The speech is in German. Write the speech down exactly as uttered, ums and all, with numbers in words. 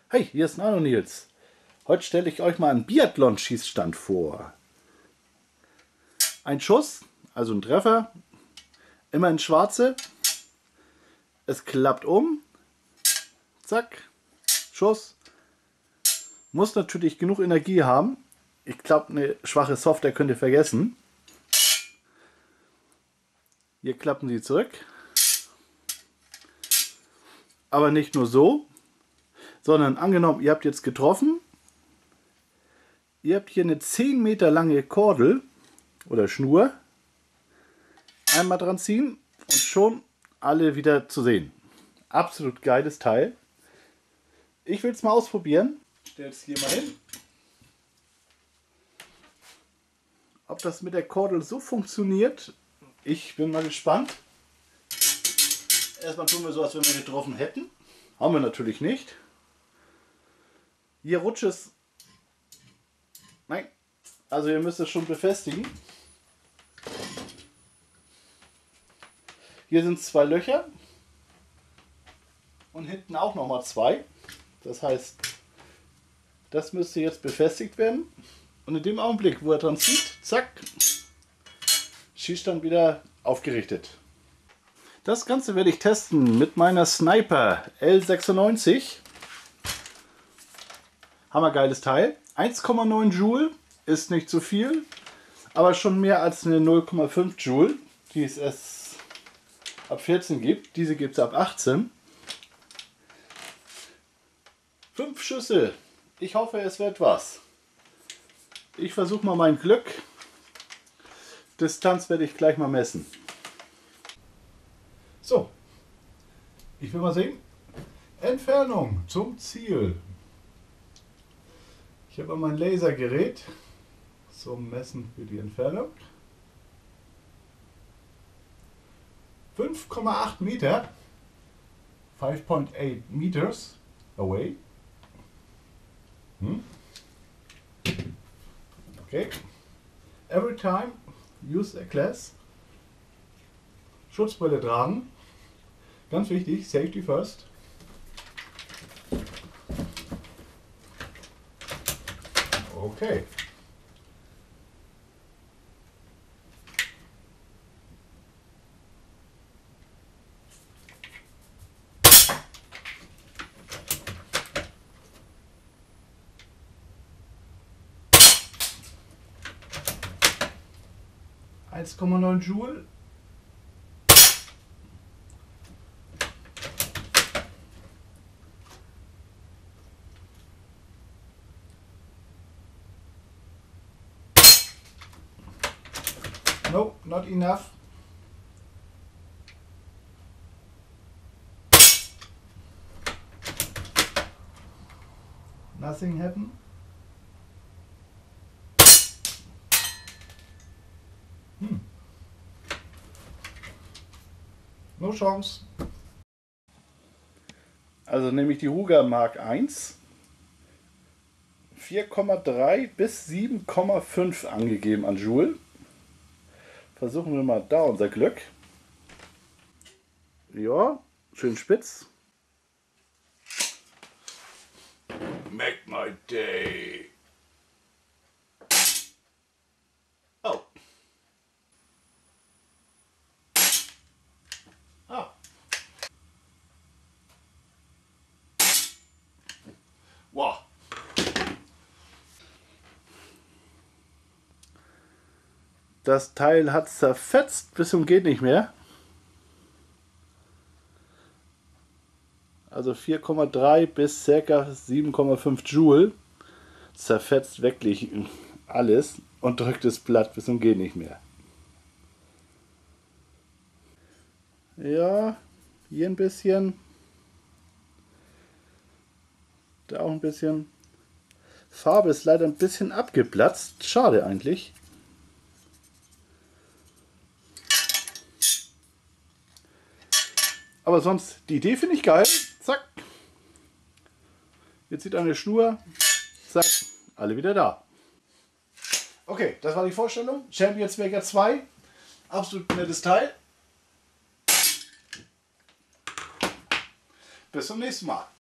Hey, hier ist Nano Nils. Heute stelle ich euch mal einen Biathlon-Schießstand vor. Ein Schuss, also ein Treffer, immer in Schwarze. Es klappt um. Zack, Schuss. Muss natürlich genug Energie haben. Ich glaube, eine schwache Software könnt ihr vergessen. Hier klappen sie zurück. Aber nicht nur so, sondern angenommen, ihr habt jetzt getroffen. Ihr habt hier eine zehn Meter lange Kordel oder Schnur. Einmal dran ziehen und schon alle wieder zu sehen. Absolut geiles Teil. Ich will es mal ausprobieren. Ich stelle es hier mal hin. Ob das mit der Kordel so funktioniert, ich bin mal gespannt. Erstmal tun wir so, als wenn wir getroffen hätten. Haben wir natürlich nicht. Hier rutscht es. Nein. Also ihr müsst es schon befestigen. Hier sind zwei Löcher. Und hinten auch nochmal zwei. Das heißt, das müsste jetzt befestigt werden. Und in dem Augenblick, wo er dran zieht, zack, Schießstand wieder aufgerichtet. Das Ganze werde ich testen mit meiner Sniper L sechsundneunzig. Hammergeiles Teil. eins Komma neun Joule ist nicht zu viel, aber schon mehr als eine null Komma fünf Joule, die es erst ab vierzehn gibt. Diese gibt es ab achtzehn. Fünf Schüsse. Ich hoffe, es wird was. Ich versuche mal mein Glück. Distanz werde ich gleich mal messen. So, ich will mal sehen. Entfernung zum Ziel. Ich habe mein Lasergerät zum Messen für die Entfernung. fünf Komma acht Meter. fünf Komma acht meters away. Hm? Okay. Every time use a glass. Schutzbrille tragen. Ganz wichtig, Safety first. Okay. eins Komma neun Joule. No, not enough. Nothing happened. Hm. No Chance. Also nehme ich die Ruger Mark eins. vier Komma drei bis sieben Komma fünf angegeben an Joule. Versuchen wir mal da unser Glück. Ja, schön spitz. Make my day. Oh. Ah. Wow. Das Teil hat zerfetzt bis zum geht nicht mehr. Also vier Komma drei bis ca. sieben Komma fünf Joule. Zerfetzt wirklich alles und drückt das Blatt bis zum geht nicht mehr. Ja, hier ein bisschen. Da auch ein bisschen. Farbe ist leider ein bisschen abgeplatzt. Schade eigentlich. Aber sonst, die Idee finde ich geil. Zack. Jetzt zieht eine Schnur. Zack. Alle wieder da. Okay, das war die Vorstellung. Champions Maker zwei. Absolut nettes Teil. Bis zum nächsten Mal.